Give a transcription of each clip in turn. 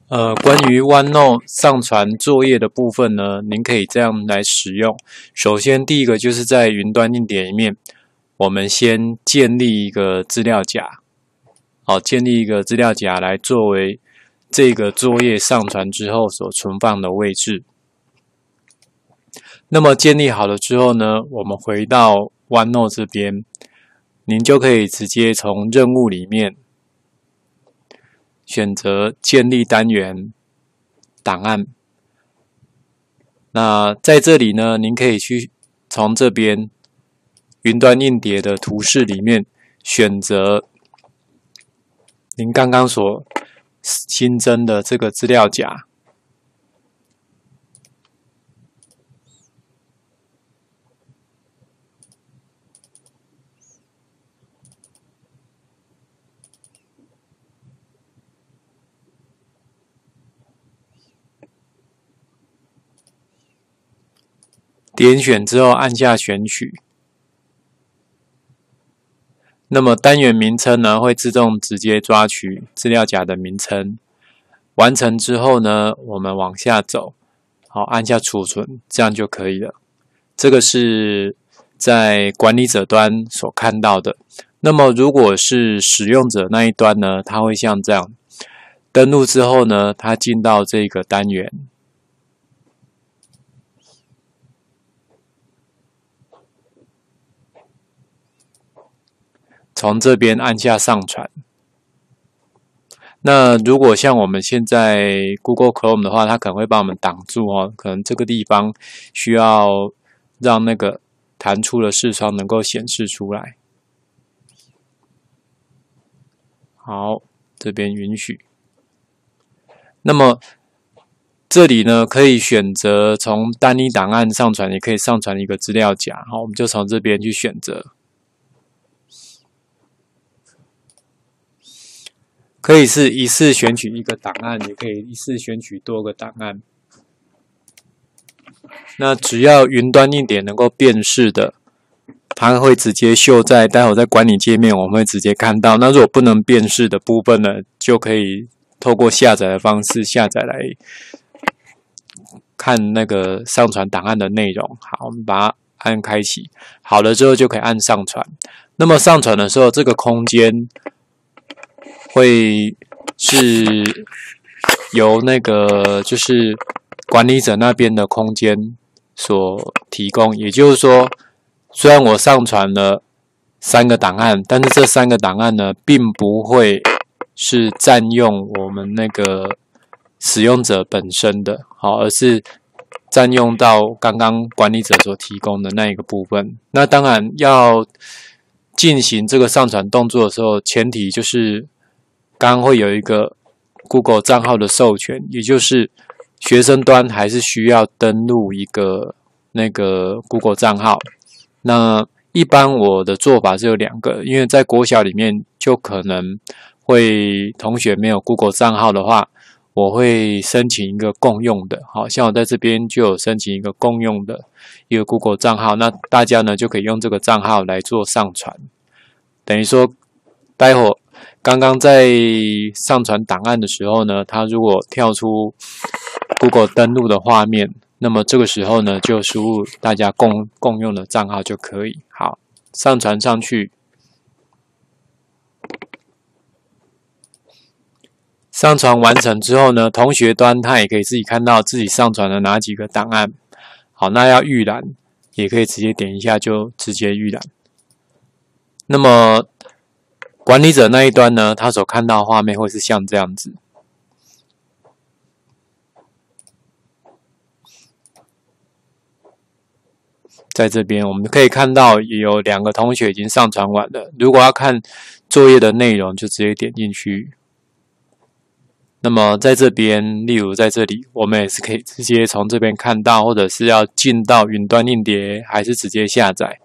关于 OneNote 上传作业的部分呢，您可以这样来使用。首先，第一个就是在云端硬碟里面，我们先建立一个资料夹，建立一个资料夹来作为这个作业上传之后所存放的位置。那么建立好了之后呢，我们回到 OneNote 这边，您就可以直接从任务里面选择建立单元档案。那在这里呢，您可以去从这边云端硬碟的图示里面选择您刚刚所新增的这个资料夹。点选之后按下选取，那么单元名称呢会自动直接抓取资料夹的名称。完成之后呢，我们往下走，按下储存，这样就可以了。这个是在管理者端所看到的。那么如果是使用者那一端呢，它会像这样，登录之后呢，它进到这个单元。从这边按下上传。那如果像我们现在 Google Chrome 的话，它可能会帮我们挡住可能这个地方需要让那个弹出的视窗能够显示出来。好，这边允许。那么这里呢，可以选择从单一档案上传，也可以上传一个资料夹。好，我们就从这边去选择。可以是一次选取一个档案，也可以一次选取多个档案。那只要云端硬碟能够辨识的，它会直接秀在待会在管理界面，我们会直接看到。那如果不能辨识的部分呢，就可以透过下载的方式下载来看那个上传档案的内容。好，我们把它按开启，好了之后就可以按上传。那么上传的时候，这个空间会是由那个就是管理者那边的空间所提供，也就是说，虽然我上传了3个档案，但是这3个档案呢，并不会是占用我们那个使用者本身的，而是占用到刚刚管理者所提供的那一个部分。那当然要进行这个上传动作的时候，前提就是刚刚会有一个 Google 账号的授权，也就是学生端还是需要登录一个那个 Google 账号。那一般我的做法是有2个，因为在国小里面就可能会同学没有 Google 账号的话，我会申请一个共用的。好，像我在这边就有申请一个共用的一个 Google 账号，那大家呢就可以用这个账号来做上传。等于说待会刚刚在上传档案的时候呢，它如果跳出 Google 登录的画面，那么这个时候呢，就输入大家共用的账号就可以。好，上传上去。上传完成之后呢，同学端他也可以自己看到自己上传了哪几个档案。好，那要预览，也可以直接点一下就直接预览。那么管理者那一端呢，他所看到的画面会是像这样子。在这边我们可以看到也有2个同学已经上传完了。如果要看作业的内容，就直接点进去。那么在这边，例如在这里，我们也是可以直接从这边看到，或者是要进到云端硬碟，还是直接下载。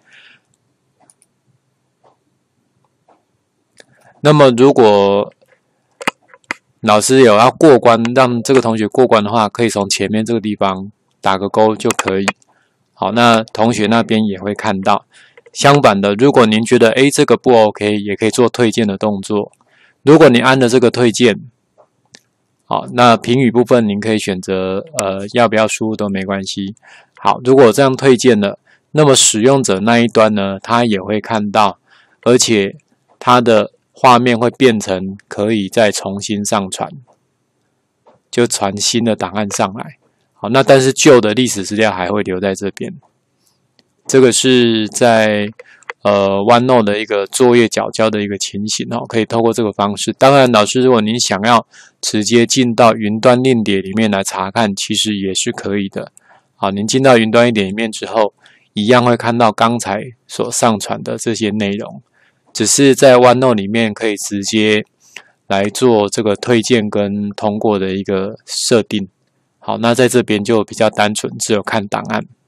那么如果老师有要过关，让这个同学过关的话，可以从前面这个地方打个勾就可以。好，那同学那边也会看到。相反的，如果您觉得这个不 OK， 也可以做推荐的动作。如果你按了这个推荐， 好，那评语部分您可以选择要不要输入都没关系。好，如果这样推荐了，那么使用者那一端呢，他也会看到，而且它的画面会变成可以再重新上传，就传新的档案上来。好，那但是旧的历史资料还会留在这边。这个是在OneNote 的一个作业缴交的一个情形哦，可以透过这个方式。当然，老师如果您想要直接进到云端硬碟里面来查看，其实也是可以的。好，您进到云端硬碟里面之后，一样会看到刚才所上传的这些内容，只是在 OneNote 里面可以直接来做这个推荐跟通过的一个设定。好，那在这边就比较单纯，只有看档案。